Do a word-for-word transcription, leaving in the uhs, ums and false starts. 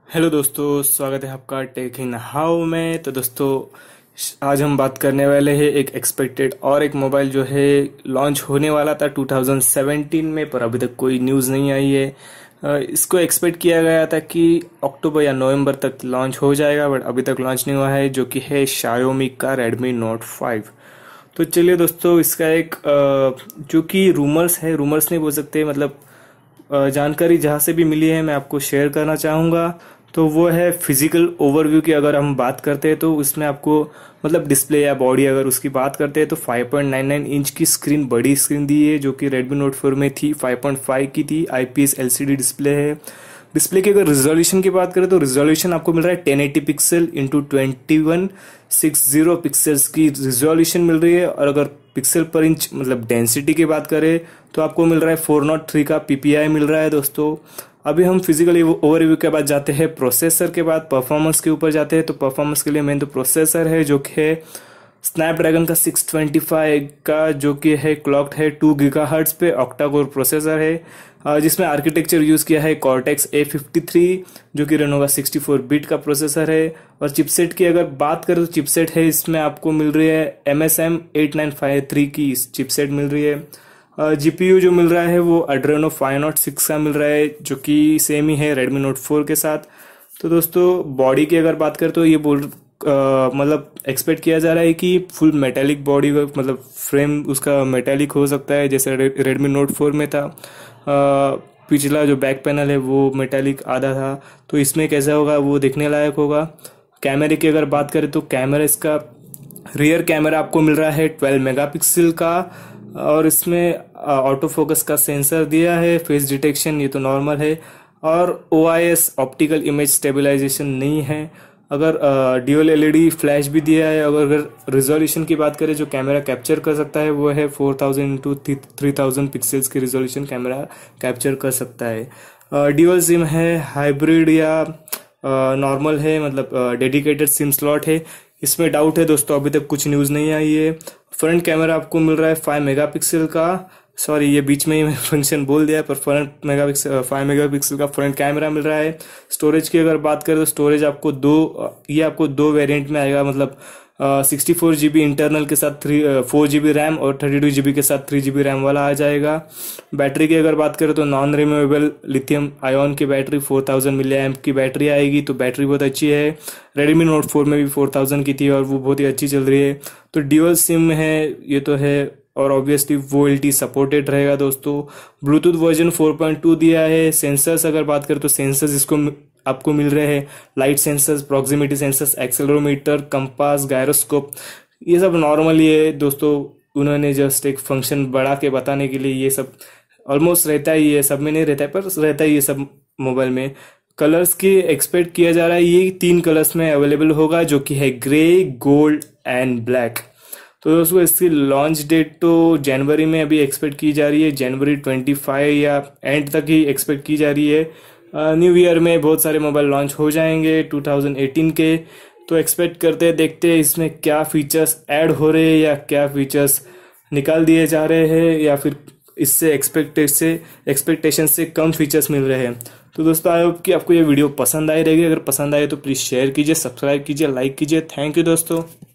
Hello दोस्तों, स्वागत है आपका टेक इन हाउ में। तो दोस्तों, आज हम बात करने वाले हैं एक एक्सपेक्टेड और एक मोबाइल जो है लॉन्च होने वाला था टू थाउजेंड सेवेंटीन में, पर अभी तक कोई न्यूज़ नहीं आई है। अ, इसको एक्सपेक्ट किया गया था कि अक्टूबर या नवंबर तक लॉन्च हो जाएगा, बट अभी तक लॉन्च नहीं हुआ है, जो कि है Xiaomi का Redmi Note फाइव। तो चलिए दोस्तों, इसका एक अ, जो कि रूमर्स है, रूमर्स नहीं बोल सकते, मतलब अ, जानकारी जहाँ से भी मिली है मैं आपको शेयर करना चाहूँगा। तो वो है फिजिकल ओवरव्यू की। अगर हम बात करते हैं तो उसमें आपको मतलब डिस्प्ले या बॉडी अगर उसकी बात करते हैं तो five point nine nine inch की स्क्रीन, बड़ी स्क्रीन दी है, जो कि Redmi Note फोर में थी फाइव पॉइंट फाइव की थी। आईपीएस एलसीडी डिस्प्ले है। डिस्प्ले की अगर रिजोल्यूशन की बात करें तो रिजोल्यूशन आपको मिल रहा है ten eighty pixel into twenty one sixty pixels की रिजोल्यूशन मिल रही है। और अगर पिक्सल पर इंच मतलब डेंसिटी की बात करें तो आपको मिल रहा है फोर नॉट थ्री का पीपीआई मिल रहा है दोस्तों। अभी हम फिजिकली ओवरव्यू के बाद जाते हैं प्रोसेसर के बाद परफॉर्मेंस के ऊपर जाते हैं। तो परफॉर्मेंस के लिए मेन तो प्रोसेसर है, जो कि है स्नैपड्रैगन का सिक्स ट्वेंटी फाइव का, जो कि है क्लॉक्ड है टू गीगाहर्ट्ज पे, ऑक्टा कोर प्रोसेसर है, अ, जिसमें आर्किटेक्चर यूज किया है कॉर्टेक्स ए फिफ्टी थ्री, जो कि रेनो का सिक्सटी फोर बिट का प्रोसेसर है। और चिपसेट की अगर बात करें तो चिपसेट है इसमें आपको मिल रही है M S M eight nine five three की चिपसेट मिल रही है। जीपीयू जो मिल रहा है वो Adreno फाइव नॉट सिक्स का मिल रहा है, जो कि सेम ही है Redmi Note फोर के साथ। तो दोस्तों, बॉडी की अगर बात करें तो ये बोल अ, मतलब एक्सपेक्ट किया जा रहा है कि फुल मेटालिक बॉडी का, मतलब फ्रेम उसका मेटालिक हो सकता है, जैसे Redmi Note फोर में था। अ, पिछला जो बैक पैनल है वो मेटालिक आधा था, तो इसमें कैसा होगा वो देखने लायक होगा। कैमरे की अगर बात करें तो कैमरा इसका रियर कैमरा आपको मिल रहा है ट्वेल्व मेगापिक्सल का, और इसमें ऑटो फोकस का सेंसर दिया है, फेस डिटेक्शन ये तो नॉर्मल है, और O I S optical image stabilization नहीं है। अगर ड्यूअल एलईडी फ्लैश भी दिया है। अगर अगर रिजोल्यूशन की बात करें जो कैमरा कैप्चर कर सकता है वो है four thousand into three thousand pixels की रिजोल्यूशन कैमरा कैप्चर कर सकता है। ड्यूअल सिम है, हाइब्रिड या नॉर्मल है, मतलब डेडिकेटेड सिम स्लॉट है। इसमें डाउट है दोस्तों, अभी तक कुछ न्यूज़ नहीं आई है। फ्रंट कैमरा आपको मिल रहा है फाइव मेगापिक्सल का, सॉरी ये बीच में ही मैं फंक्शन बोल दिया, पर फ्रंट मेगापिक्सल फाइव मेगापिक्सल का फ्रंट कैमरा मिल रहा है। स्टोरेज की अगर बात करें तो स्टोरेज आपको दो ये आपको दो वेरिएंट में आएगा, मतलब sixty four G B internal के साथ three four G B RAM और थर्टी टू जी बी के साथ थ्री जी बी रैम वाला आ जाएगा। बैटरी की अगर बात करें तो नॉन रिमूवेबल लिथियम आयोन की battery four thousand milli amp की बैटरी आएगी, तो बैटरी बहुत अच्छी है। Redmi Note फोर में भी फोर थाउजेंड की थी और वो बहुत ही अच्छी चल रही है। तो ड्यूअल सिम है ये तो है, और ऑब्वियसली वो एल टी सपोर्टेड रहेगा दोस्तों। Bluetooth version four point two दिया है। सेंसर्स अगर बात करें तो सेंसर्स इसको आपको मिल रहे हैं light sensors, proximity sensors, accelerometer, compass, gyroscope, ये सब नॉर्मली है दोस्तों। उन्होंने जस्ट एक फंक्शन बढ़ा के बताने के लिए ये सब ऑलमोस्ट रहता ही है, सब में नहीं रहता है पर रहता ही है सब मोबाइल में। कलर्स की एक्सपेक्ट किया जा रहा है ये तीन कलर्स में अवेलेबल होगा, जो कि है ग्रे, गोल्ड एंड ब्लैक। तो दोस्तों, इसकी लॉन्च डेट तो जनवरी में अभी एक्सपेक्ट की जा रही है, जनवरी ट्वेंटी फाइव या एंड तक ही एक्सपेक्ट की जा रही है। न्यू ईयर में बहुत सारे मोबाइल लॉन्च हो जाएंगे टू थाउजेंड एटीन के, तो एक्सपेक्ट करते हैं, देखते हैं इसमें क्या फीचर्स ऐड हो रहे हैं या क्या फीचर्स निकाल दिए जा रहे हैं, या फिर इससे एक्सपेक्ट से एक्सपेक्टेशन से कम फीचर्स मिल रहे हैं। तो दोस्तों, आई होप कि आपको ये वीडियो पसंद आई रहेगी। अगर पसंद आए तो प्लीज़ शेयर कीजिए, सब्सक्राइब कीजिए, लाइक कीजिए। थैंक यू दोस्तों।